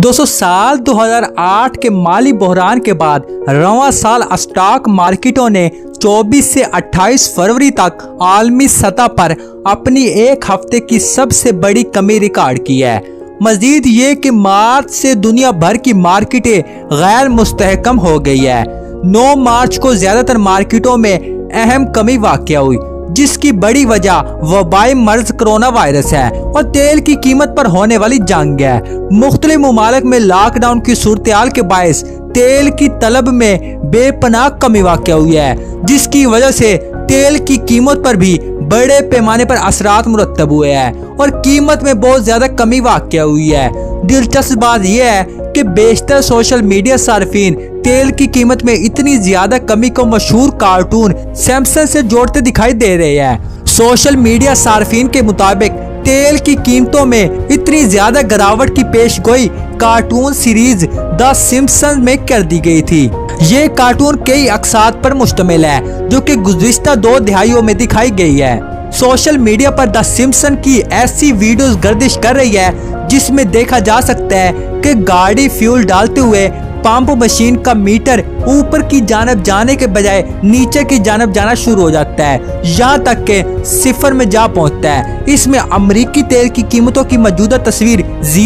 दोस्तों साल 2008 के माली बहरान के बाद रवां साल स्टॉक मार्केटों ने 24 से 28 फरवरी तक आलमी सतह पर अपनी एक हफ्ते की सबसे बड़ी कमी रिकॉर्ड की है। मजीद ये कि मार्च से दुनिया भर की मार्केटें गैर मुस्तहकम हो गई है। 9 मार्च को ज्यादातर मार्केटों में अहम कमी वाक़या हुई, जिसकी बड़ी वजह वबाई मर्ज कोरोना वायरस है और तेल की कीमत पर होने वाली जंग है। मुख्तलिफ ममालिक में लॉकडाउन की सूरत-ए-हाल के बायस तेल की तलब में बेपनाह कमी वाक़या हुई है, जिसकी वजह से तेल की कीमत पर भी बड़े पैमाने पर असरात मुरतब हुए हैं और कीमत में बहुत ज्यादा कमी वाक़या हुई है। दिलचस्प बात यह है कि बेशतर सोशल मीडिया सार्फिन तेल की कीमत में इतनी ज्यादा कमी को मशहूर कार्टून सिम्पसन से जोड़ते दिखाई दे रहे हैं। सोशल मीडिया सार्फिन के मुताबिक तेल की कीमतों में इतनी ज्यादा गिरावट की पेशगोई कार्टून सीरीज द सिम्पसन में कर दी गई थी। ये कार्टून कई अक़साद पर मुश्तमिल है जो कि गुज़िश्ता 2 दहाइयों में दिखाई गई है। सोशल मीडिया पर द सिम्पसन की ऐसी वीडियोस गर्दिश कर रही है जिसमें देखा जा सकता है कि गाड़ी फ्यूल डालते हुए पंप मशीन का मीटर ऊपर की जानब जाने के बजाय नीचे की जानब जाना शुरू हो जाता है, यहाँ तक के 0 में जा पहुँचता है। इसमें अमेरिकी तेल की कीमतों की मौजूदा तस्वीर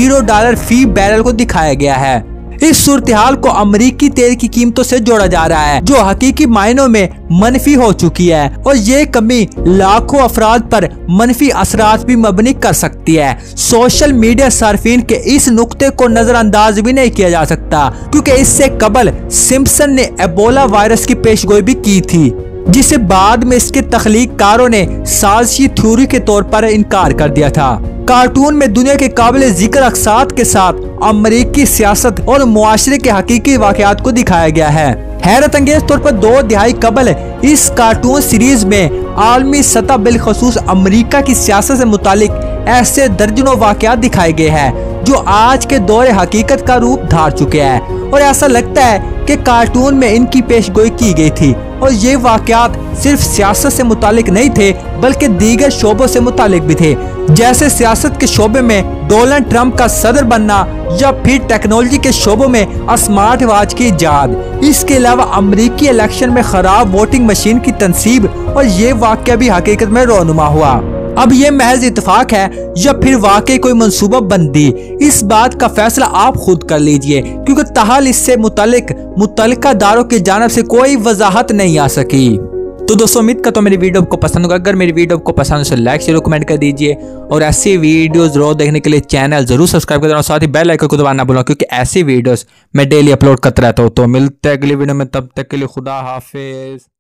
$0 फी बैरल को दिखाया गया है। इस सूरत-हाल को अमेरिकी तेल की कीमतों से जोड़ा जा रहा है जो हकीकी मायनों में मनफी हो चुकी है और ये कमी लाखों अफराद पर मनफी असरात भी मबनी कर सकती है। सोशल मीडिया सार्फिन के इस नुक्ते को नजरअंदाज भी नहीं किया जा सकता, क्योंकि इससे कबल सिम्पसन ने एबोला वायरस की पेशगोई भी की थी, जिसे बाद में इसके तख्लीककारों ने साजिशी थ्योरी के तौर पर इनकार कर दिया था। कार्टून में दुनिया के काबिल जिक्र अक़साद के साथ अमेरिकी सियासत और मुआशरे के हकीकी वाक़यात को दिखाया गया है। हैरत अंगेज तौर पर 2 दहाई कबल इस कार्टून सीरीज में आलमी सतह बिलखसूस अमेरिका की सियासत से मुतालिक ऐसे दर्जनों वाक़यात दिखाए गए हैं जो आज के दौरे हकीकत का रूप धार चुके हैं और ऐसा लगता है कि कार्टून में इनकी पेशगोई की गई थी और ये वाक़यात सिर्फ सियासत से मुतालिक नहीं थे बल्कि दीगर शोबों से मुतालिक भी थे, जैसे सियासत के शोबे में डोनाल्ड ट्रंप का सदर बनना या फिर टेक्नोलॉजी के शोबों में स्मार्ट वॉच की इजाद। इसके अलावा अमेरिकी इलेक्शन में खराब वोटिंग मशीन की तनसीब और ये वाक़या भी हकीकत में रोनुमा हुआ। अब ये महज इत्तेफाक है या फिर वाकई कोई मंसूबा बंदी, इस बात का फैसला आप खुद कर लीजिए, क्योंकि ताहाल इससे मुतल्लिका दारों की जानिब से कोई वजाहत नहीं आ सकी। तो दोस्तों उम्मीद करता हूं मेरी वीडियो को पसंद होगा। अगर मेरी वीडियो को पसंद हो तो लाइक शेयर कमेंट कर दीजिए और ऐसी वीडियोस रोज देखने के लिए चैनल जरूर सब्सक्राइब कर देना और साथ ही बेल आइकन को दबाना ना भूलना, क्योंकि ऐसी वीडियोस मैं डेली अपलोड करता रहता हूँ। तो मिलते हैं अगली वीडियो में, तब तक के लिए खुदा हाफिज।